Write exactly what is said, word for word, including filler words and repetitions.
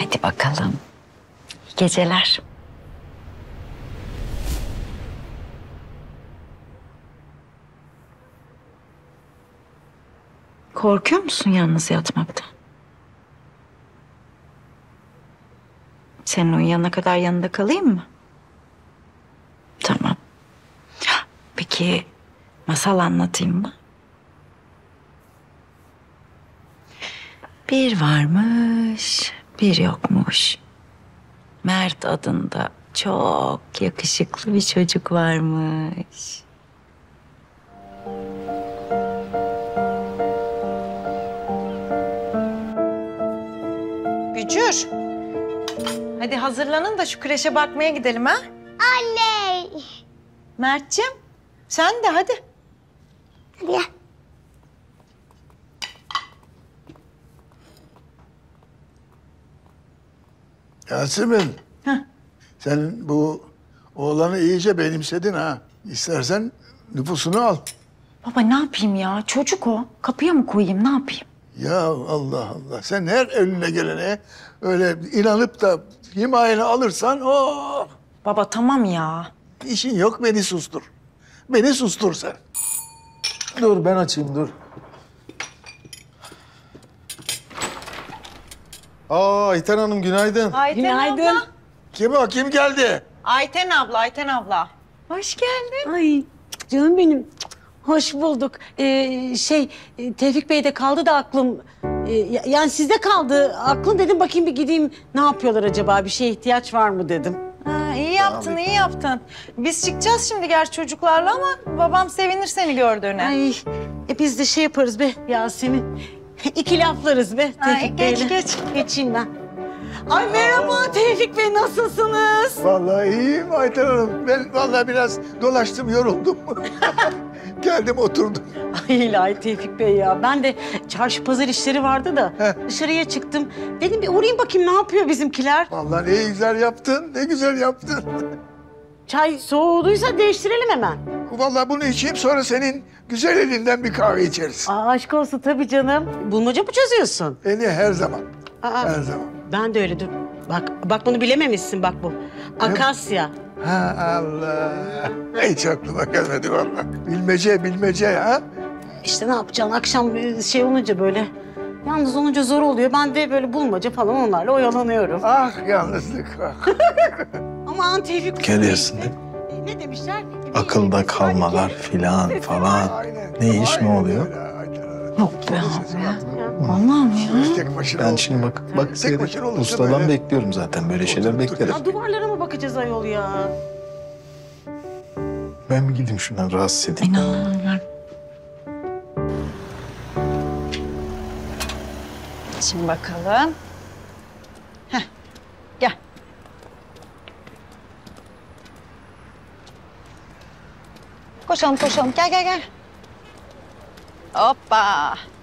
Hadi bakalım. İyi geceler. Korkuyor musun yalnız yatmaktan? Senin uyuyana kadar yanında kalayım mı? Tamam. Peki masal anlatayım mı? Bir varmış, bir yokmuş. Mert adında çok yakışıklı bir çocuk varmış. Bücür. Hadi hazırlanın da şu kreşe bakmaya gidelim ha. Anne. Mert'ciğim sen de hadi. Hadi gel. Yasemin. Heh. Sen bu oğlanı iyice benimsedin ha. İstersen nüfusunu al. Baba ne yapayım ya? Çocuk o. Kapıya mı koyayım? Ne yapayım? Ya Allah Allah. Sen her önüne gelene öyle inanıp da himayeni alırsan o Baba tamam ya. işin yok, beni sustur. Beni sustur sen. Dur ben açayım dur. Aa Ayten Hanım günaydın. Ayten Günaydın. abla. Kim o? Kim geldi? Ayten abla, Ayten abla. Hoş geldin. Ay canım benim. Hoş bulduk. Ee, şey e, Tevfik Bey'de kaldı da aklım. Ee, ya- yani sizde kaldı. Aklım dedim bakayım bir gideyim. Ne yapıyorlar acaba? Bir şeye ihtiyaç var mı dedim. Ha, iyi yaptın, iyi yaptın. Biz çıkacağız şimdi gerçi çocuklarla ama babam sevinir seni gördüğüne. Ay e, biz de şey yaparız be Yasemin. İki laflarız be Ay, Tevfik geç, Bey'le. geç. Geçeyim ben. Ay merhaba Tevfik Bey nasılsınız? Vallahi iyiyim Ayten Hanım. Ben vallahi biraz dolaştım, yoruldum. Geldim oturdum. Ay ilahi Tevfik Bey ya. Ben de çarşı pazar işleri vardı da Heh. dışarıya çıktım. Dedim bir uğrayayım bakayım ne yapıyor bizimkiler. Vallahi ne güzel yaptın, ne güzel yaptın. Çay soğuduysa değiştirelim hemen. Vallahi bunu içeyim, sonra senin güzel elinden bir kahve içeriz. Aa, aşk olsun tabii canım. Bulmaca mı çözüyorsun? Beni her zaman, Aa, her zaman. ben de öyle dur. Bak, bak bunu bilememişsin bak bu. Akasya. Ha Allah. Hiç aklıma gelmedi vallahi. Bilmece, bilmece ha. İşte ne yapacaksın akşam şey olunca böyle. Yalnız olunca zor oluyor. Ben de böyle bulmaca falan onlarla oyalanıyorum. Ah yalnızlık, ah. Aman Tevfik. Geliyorsun Bey, e, Ne demişler? Akılda kalmalar filan falan. Aynen. Ne iş, ne Aynen oluyor? öyle Ayten Hanım. Yok be abi. Vallahi mi ya? Tek başına Ben ol. şimdi bak bak Tek seyret. başına olursa Ustadan böyle- bekliyorum zaten böyle şeyler beklerim. Aa, duvarlara mı bakacağız ayol ya? Ben bir gideyim şundan rahatsız edeyim. İnan. Şimdi bakalım. Heh, gel. Koşalım, koşalım. Gel, gel, gel. Hoppa.